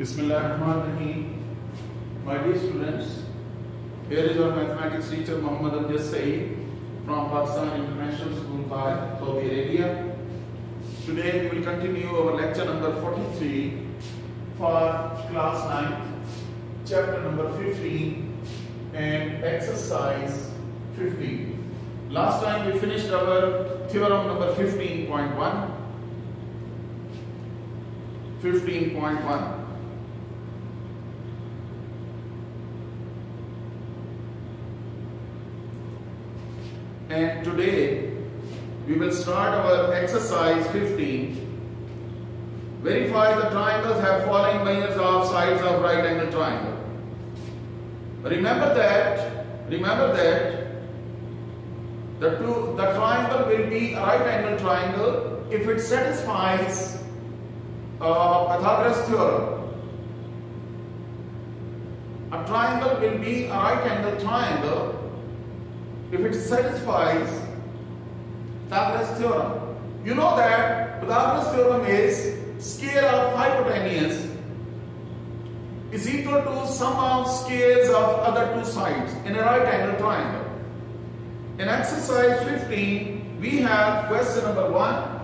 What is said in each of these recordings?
Bismillahirrahmanirrahim. My dear students, here is our mathematics teacher Muhammad Amjad Saeed from Pakistan International School, Saudi Arabia. Today we will continue our lecture number 43 for class 9, chapter number 15 and exercise 15. Last time we finished our theorem number 15.1. 15.1. And today we will start our exercise 15. Verify the triangles have following measures of sides of right angle triangle. Remember that the triangle will be a right angle triangle if it satisfies Pythagoras theorem. A triangle will be a right angle triangle if it satisfies Pythagoras theorem. You know that Pythagoras theorem is scale of hypotenuse is equal to sum of scales of other two sides in a right angle triangle. In exercise 15, we have question number 1.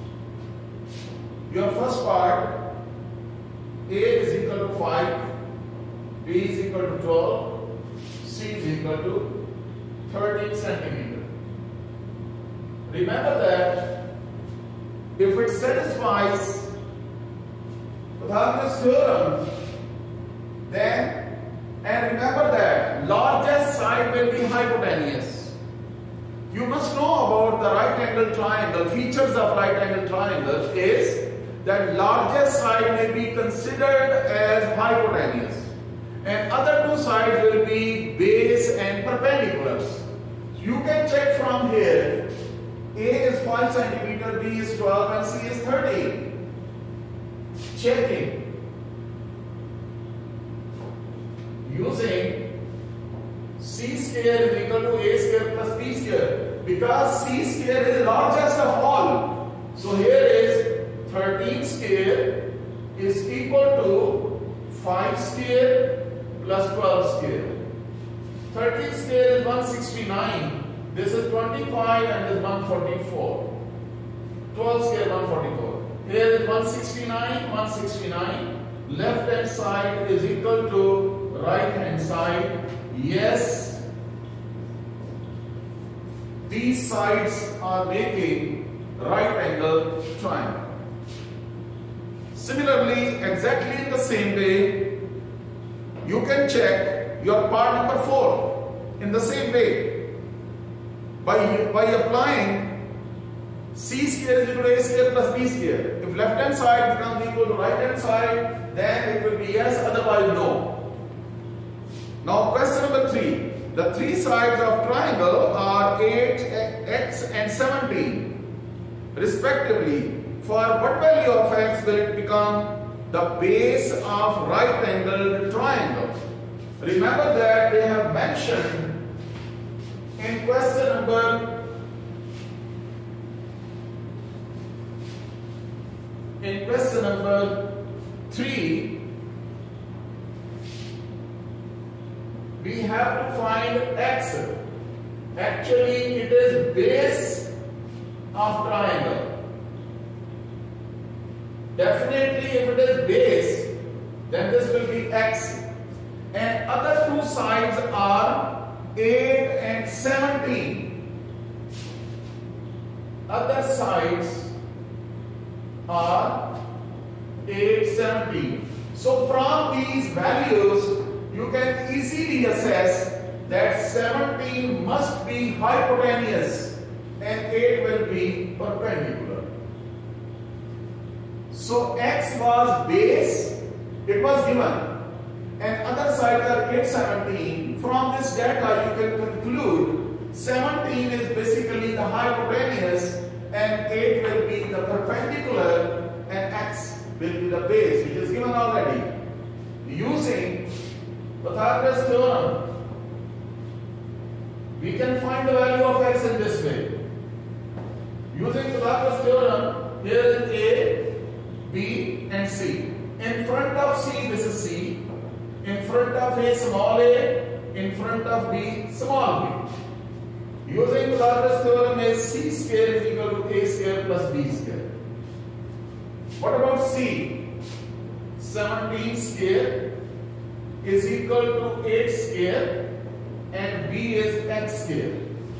Your first part, A is equal to 5, B is equal to 12, C is equal to 13 centimeter. Remember that if it satisfies Pythagoras theorem, then, and remember that largest side will be hypotenuse. You must know about the right angle triangle. Features of right angle triangle is that largest side may be considered as hypotenuse and other two sides will be base and perpendiculars. You can check from here. A is 5 centimeter, B is 12 and C is 13. Checking. Using C square is equal to A square plus B square. Because C square is largest of all. So here is 13 square is equal to 5 square plus 12 square. 13 square is 169. This is 25 and this is 144. 12 square 144. Here is 169, 169. Left hand side is equal to right hand side. Yes, these sides are making right angle triangle. Similarly, exactly in the same way, you can check your part number 4 in the same way by applying C square is equal to A square plus B square. If left hand side becomes equal to right hand side, then it will be yes, otherwise no. Now question number 3. The three sides of triangle are 8, x and 17 respectively. For what value of x will it become the base of right angled triangle? Remember that they have mentioned in question number 3, we have to find x. Actually, it is base of triangle. Definitely, if it is base, then this will be x. And other two sides are 8 and 17. Other sides are 8, 17. So from these values, you can easily assess that 17 must be hypotenuse and 8 will be perpendicular. So x was base, it was given, and other sides are 8, 17. From this data you can conclude 17 is basically the hypotenuse and 8 will be the perpendicular and x will be the base, which is given already. Using Pythagoras theorem, we can find the value of x in this way. Using Pythagoras theorem, here is A, B and C. In front of C, this is C. In front of A, small a. In front of B, small b. Using Pythagoras theorem, is C square is equal to A square plus B square. What about C? 17 square is equal to 8 square and B is X square.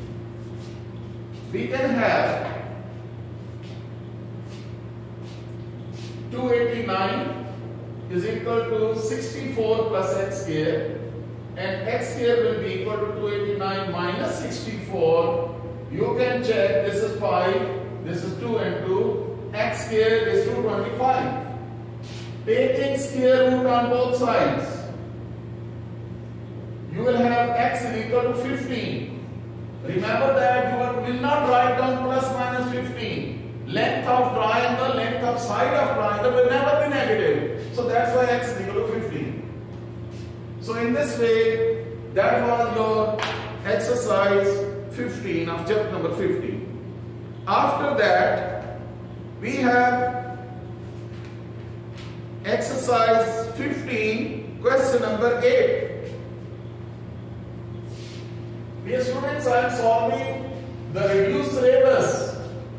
We can have 289 is equal to 64 plus X square, and X square will be equal to 289 minus 64. You can check, this is 5, this is 2 and 2, X square is 225. Taking square root on both sides, you will have X is equal to 15. Remember that you will not write down plus minus 15. Length of triangle, length of side of triangle will never be negative. So that's why X is equal to 15. So in this way, that was your exercise 15 of chapter number 15. After that, we have exercise 15, question number 8. Dear students, I am solving the reduced syllabus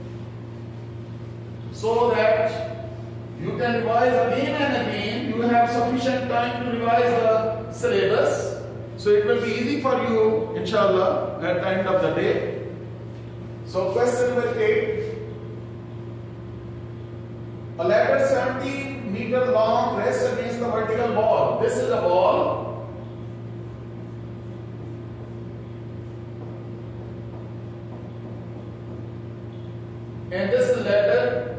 so that you can revise again and again. You have sufficient time to revise the syllabus, so it will be easy for you, inshallah, at the end of the day. So question number 8. A ladder 70 meter long rests against the vertical wall. This is a wall. And this is ladder.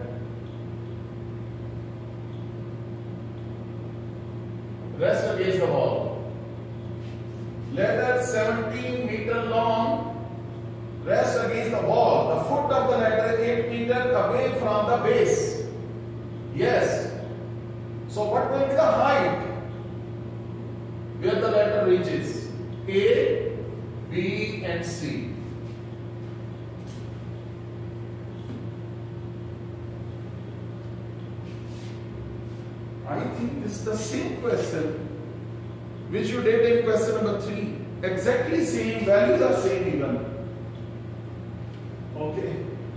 Rest against the wall. Ladder 17 meter long. Rest against the wall. The foot of the ladder 8 meter away from the base. Yes. So what will be the height where the ladder reaches? A, B and C. I think this is the same question which you did in question number 3. Exactly same, values are same even. Okay.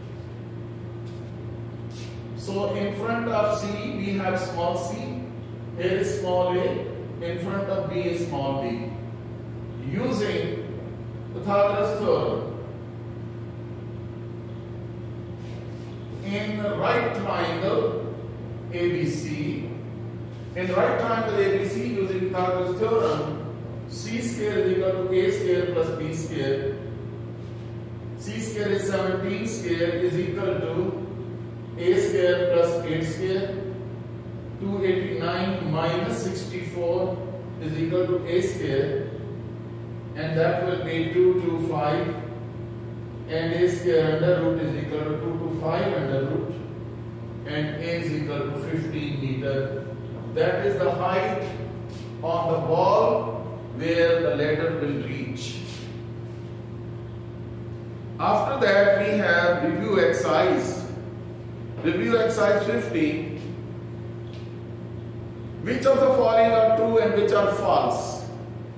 So in front of C we have small c, here is small a, in front of B is small b. Using Pythagoras theorem, in right triangle ABC, in right triangle ABC, using Pythagoras theorem, C square is equal to A square plus B square. C square is 17 square is equal to A square plus 8 square. 289 minus 64 is equal to A square, and that will be 225, and A square under root is equal to 225 under root, and A is equal to 15 meter. That is the height on the wall where the ladder will reach. After that we have review exercise. Review exercise 15. Which of the following are true and which are false?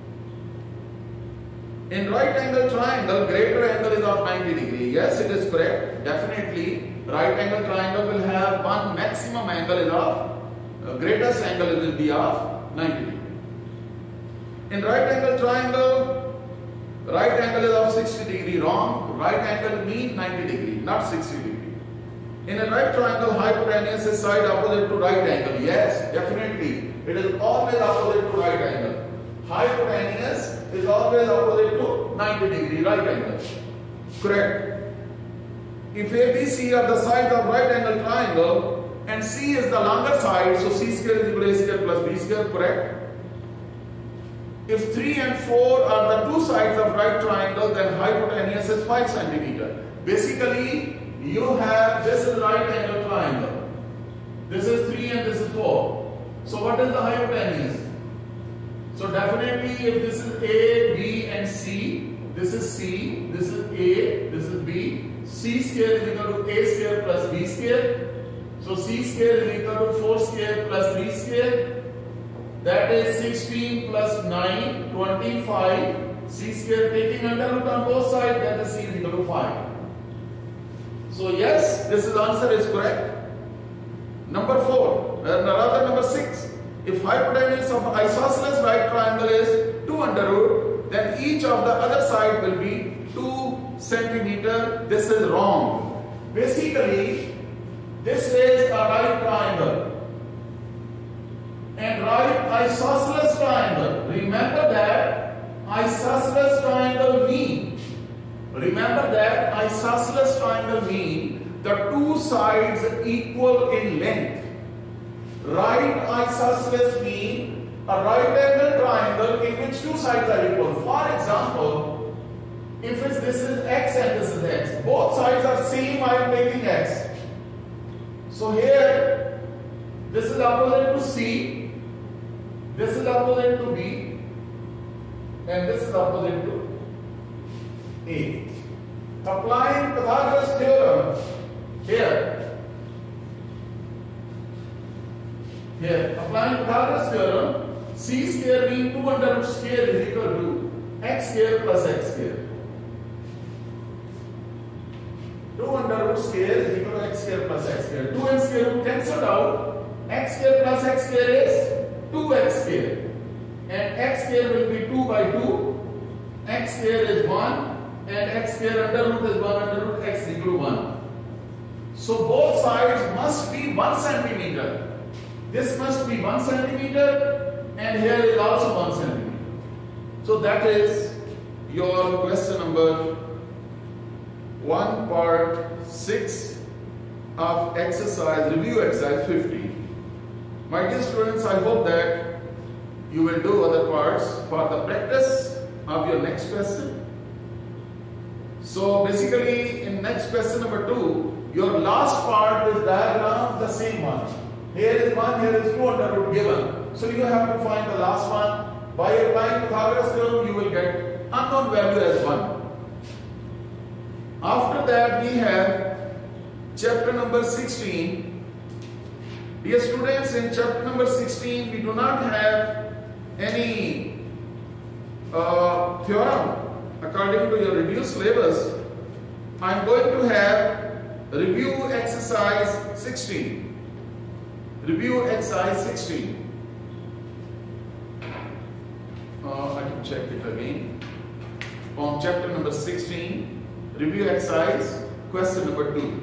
In right angle triangle, greater angle is of 90 degree. Yes, it is correct. Definitely, right angle triangle will have one maximum angle is of greatest angle will be of 90 degree. In right angle triangle, right angle is of 60 degree. Wrong. Right angle means 90 degree, not 60 degree. In a right triangle, hypotenuse is side opposite to right angle. Yes, definitely. It is always opposite to right angle. Hypotenuse is always opposite to 90 degree right angle. Correct. If ABC are the sides of right angle triangle, and C is the longer side, so C square is equal to A square plus B square, correct? If 3 and 4 are the two sides of right triangle, then hypotenuse is 5 centimeter. Basically, you have, this is right angle triangle. This is 3 and this is 4. So what is the hypotenuse? So definitely if this is A, B and C, this is C, this is A, this is B, C square is equal to A square plus B square. So c square is equal to 4 square plus 3 square. That is 16 plus 9, 25. C square taking under root on both sides, that is c is equal to 5. So yes, this answer is correct. Number 4, rather number 6. If hypotenuse of isosceles right triangle is 2 under root, then each of the other side will be 2 centimeter. This is wrong. Basically, this is a right triangle and right isosceles triangle. Remember that isosceles triangle mean the two sides equal in length. Right isosceles mean a right angle triangle in which two sides are equal. For example, if this is x and this is x, both sides are same, I am taking x. So here, this is opposite to C, this is opposite to B, and this is opposite to A. Applying Pythagoras theorem here, applying Pythagoras theorem, c square being 2 under root square is equal to x square plus x square. 2 under root square is equal to x square plus x square. 2 and square root cancelled out. X square plus x square is 2x square. And x square will be 2 by 2. X square is 1. And x square under root is 1 under root x is equal to 1. So both sides must be 1 centimeter. This must be 1 centimeter. And here is also 1 centimeter. So that is your question number 1 part 6 of exercise, review exercise 50. My dear students, I hope that you will do other parts for the practice of your next question. So basically in next question number 2, your last part is diagram of the same one. Here is 1, here is 2 under root given. So you have to find the last one. By applying Pythagoras theorem, you will get unknown value as 1. After that we have chapter number 16. Dear students, in chapter number 16 we do not have any theorem according to your reduced syllabus. I am going to have review exercise 16. Review exercise 16. I can check it again. On chapter number 16. Review exercise, question number 2.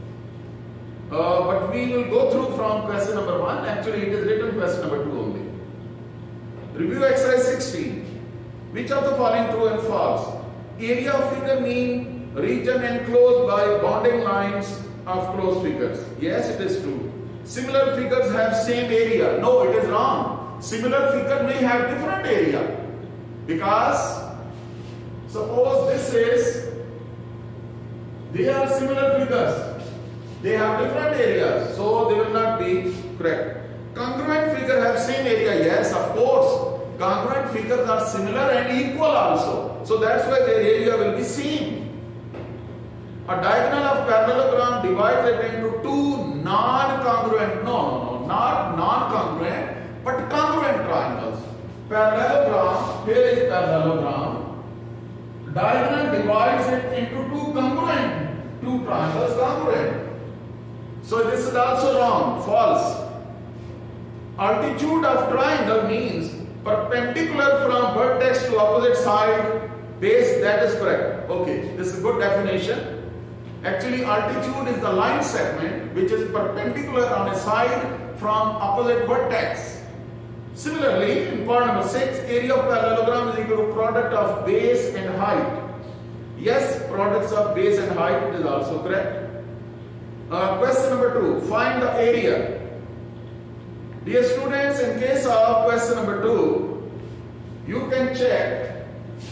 But we will go through from question number 1. Actually, it is written question number 2 only. Review exercise 16. Which of the following true and false? Area of figure mean region enclosed by bounding lines of closed figures. Yes, it is true. Similar figures have same area. No, it is wrong. Similar figure may have different area. Because suppose this is, they are similar figures. They have different areas, so they will not be correct. Congruent figure have same area. Yes, of course. Congruent figures are similar and equal also. So that's why their area will be same. A diagonal of parallelogram divides it into two non-congruent, not non-congruent, but congruent triangles. Parallelogram, here is parallelogram. Diagonal divides it into two triangles congruent. So this is also wrong, false. Altitude of triangle means perpendicular from vertex to opposite side base. That is correct. Okay, this is good definition. Actually, altitude is the line segment which is perpendicular on a side from opposite vertex. Similarly, in part number 6, area of parallelogram is equal to product of base and height. Yes, products of base and height, it is also correct. Question number 2, find the area. Dear students, in case of question number 2, you can check.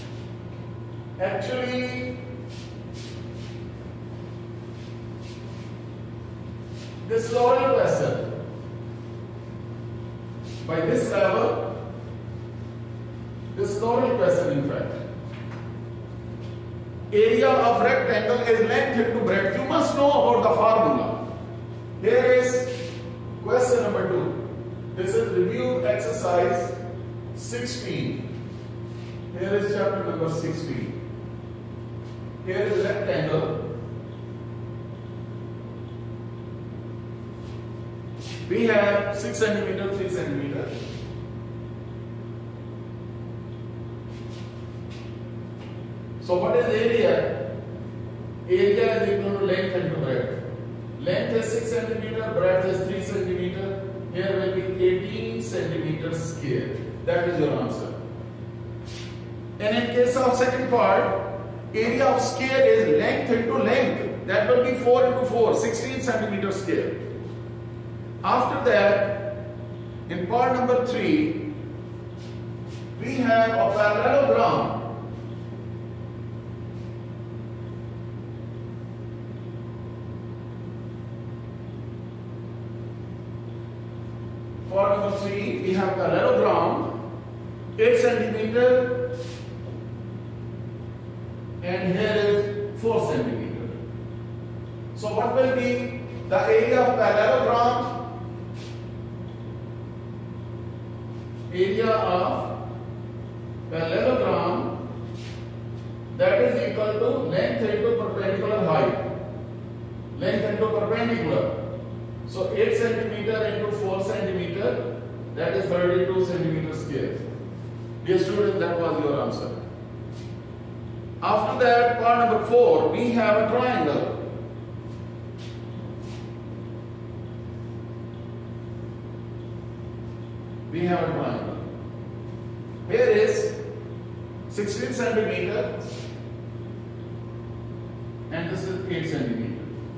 Actually, this is already question. By this level, this is already question in fact. Area of rectangle is length into breadth. You must know about the formula. Here is question number 2. This is review exercise 16. Here is chapter number 16. Here is rectangle. We have 6 centimeter, 3 centimeter. So what is area? Area is equal to length into breadth. Length is 6 centimeter, breadth is 3 centimeter. Here will be 18 centimeters square. That is your answer. And in case of second part, area of square is length into length. That will be 4 into 4, 16 centimeters square. After that, in part number 3, we have a parallelogram. Part number 3, we have parallelogram, 8 centimeter, and here is 4 centimeter. So what will be the area of parallelogram? Area of parallelogram, that is equal to length into perpendicular height. Length into perpendicular. So 8 centimeter into 4 centimeter, that is 32 centimeter square. Dear student, that was your answer. After that, part number 4, we have a triangle. We have a triangle. Here is 16 centimeter and this is 8 centimeter.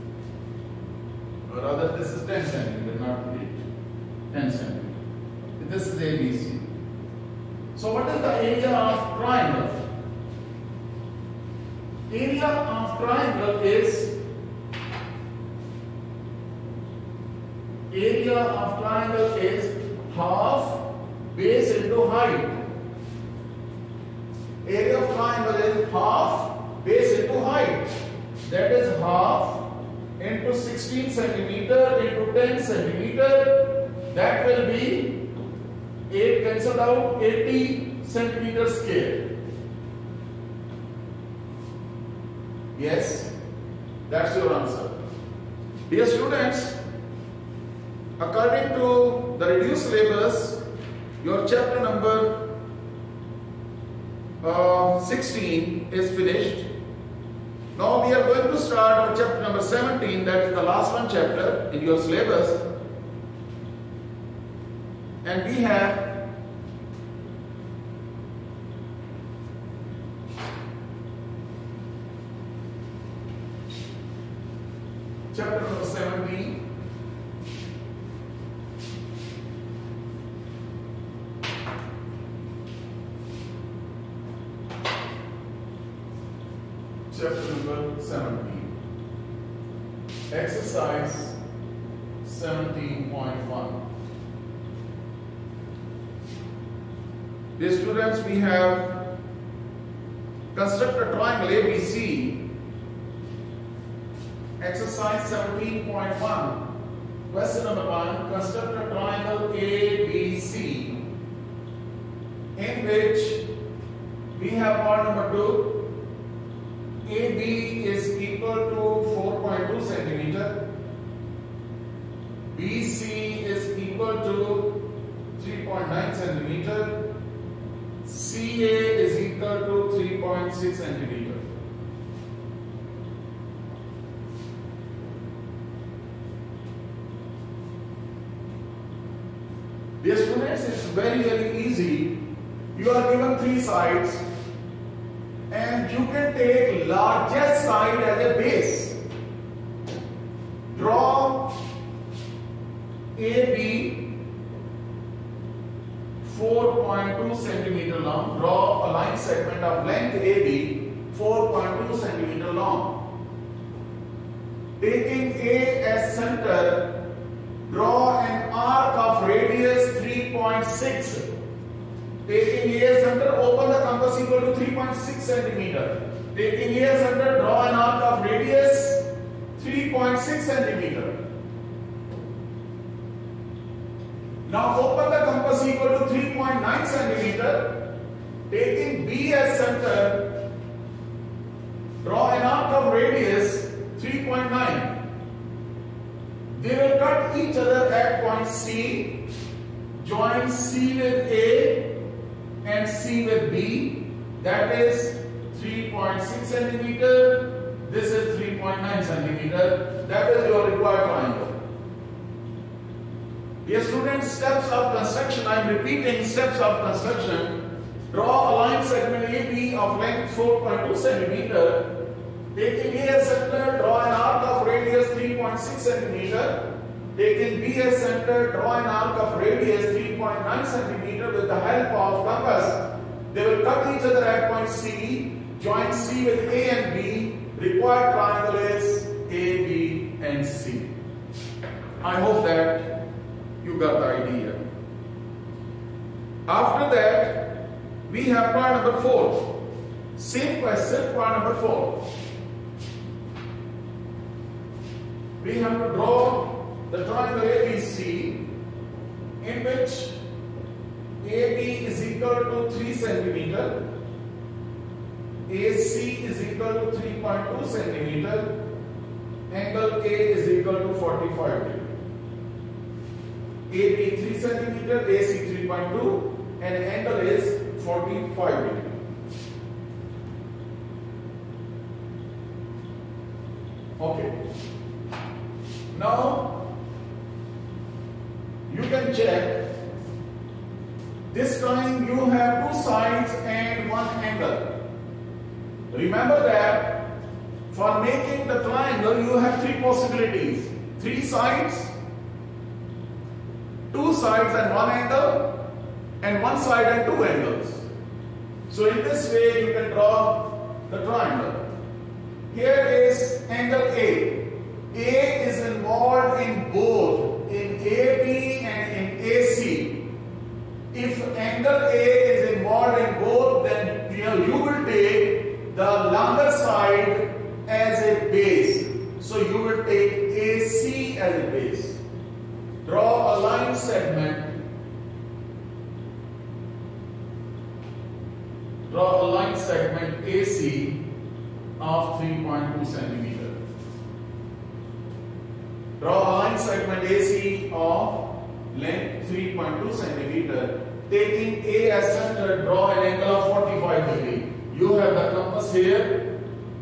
Or rather, this is 10 centimeter, not 8. 10 centimeter. This is ABC. So what is the area of triangle? Area of triangle is half base into height. Area of triangle is half base into height. That is half into 16 centimeter into 10 centimeter. That will be 8 cancelled out, 80 centimeter square. Yes, that's your answer. Dear students, according to the reduced syllabus, your chapter number 16 is finished. Now we are going to start our chapter number 17, that is the last one chapter in your syllabus. And we have chapter number 17. Chapter number 17. Exercise 17.1. Dear students, we have construct a triangle ABC. Exercise 17.1. Question number 1. Construct a triangle ABC in which we have part number 2. AB is equal to 4.2 centimeter. BC is equal to 3.9 centimeter. CA is equal to 3.6 centimeter. Dear students, it's very easy. You are given 3 sides and you can take largest side as a base. Draw AB 4.2 centimeter long. Draw a line segment of length AB 4.2 centimeter long. Taking A as center, draw an arc of radius 3.6. Taking A as center, open the compass equal to 3.6 centimeter. Taking A as center, draw an arc of radius 3.6 centimeter. Now open the compass equal to 3.9 centimeter. Taking B as center, draw an arc of radius 3.9. They will cut each other at point C. Join C with A and C with B. That is 3.6 centimeter. This is 3.9 centimeter. That is your required triangle. Dear students, steps of construction. I am repeating steps of construction. Draw a line segment AB of length 4.2 centimeter. Taking A as center, draw an arc of radius 3.6 centimeter. Taking B as center, draw an arc of radius 3.9 centimeter with the help of compass. They will cut each other at point C. Join C with A and B. Required triangle is A, B and C. I hope that you got the idea. After that, we have part number 4. Same question, part number 4. We have to draw the triangle ABC in which AB is equal to 3 centimeter, AC is equal to 3.2 centimeter, angle A is equal to 45 degree. AB 3 centimeter, AC 3.2 and angle is 45 degree. Okay. Now you can check. This time you have 2 sides and 1 angle. Remember that for making the triangle you have 3 possibilities. 3 sides, 2 sides and 1 angle, and 1 side and 2 angles. So in this way you can draw the triangle. Here is angle A. A is involved in both, in AB and in AC. If angle A is involved in both, then you will take the longer side as a base. So you will take AC as a base. Draw a line segment. Draw a line segment AC of 3.2 centimeter. Draw a line segment AC of length 3.2 centimeter. Taking A as center, draw an angle of 45 degree. You have the compass here.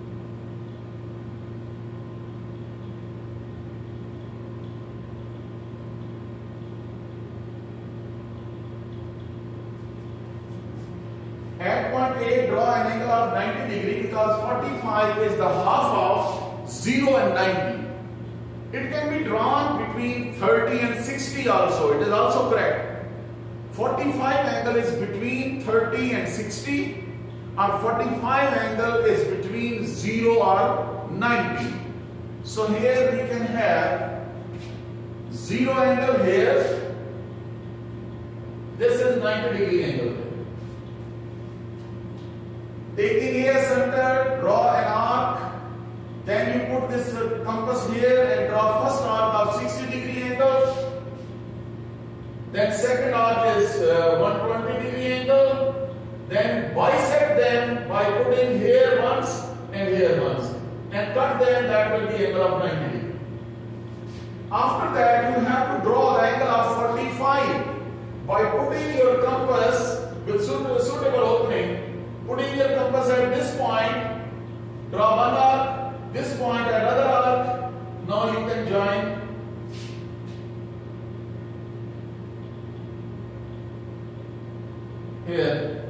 At point A, draw an angle of 90 degree because 45 is the half of 0 and 90. It can be drawn between 30 and 60 also. It is also correct. 45 angle is between 30 and 60, or 45 angle is between 0 or 90. So here we can have 0 angle here. This is 90 degree angle. Taking A as center, draw an arc. Then you put this compass here and draw first arc of 60 degree angle. Then second arc is 120 degree angle. Then bisect them by putting here once and here once. And cut them, that will be angle of 90 degree. After that you have to draw the angle of 45 by putting your compass with suitable opening. Putting your compass at this point, draw one arc, this point another arc. Now you can join. Here.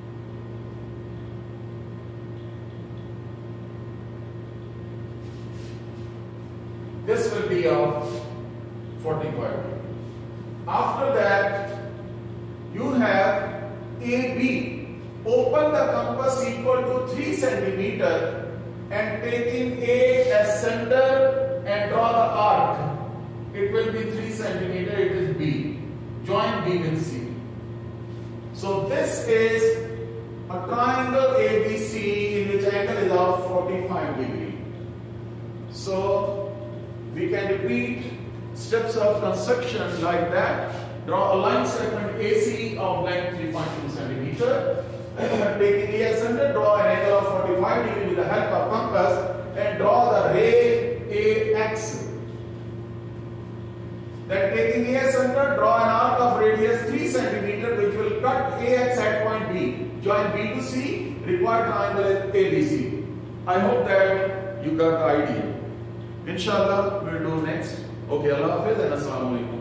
This will be of 45. After that, you have AB. Open the compass equal to 3 centimeter and taking A as center and draw the arc. It will be 3 centimeter, it is B. Join B with C. So this is a triangle ABC in which angle is of 45 degree. So we can repeat steps of construction like that. Draw a line segment AC of length 3.2 centimeter. Taking AX center, draw an angle of 45 degree with the help of compass and draw the ray AX. Then taking AX center, draw an arc of radius 3 centimeter which will cut AX at point B. Join B to C, required triangle is ABC. I hope that you got the idea. Inshallah, we'll do next. Okay, Allah Hafiz and Assalamu Alaikum.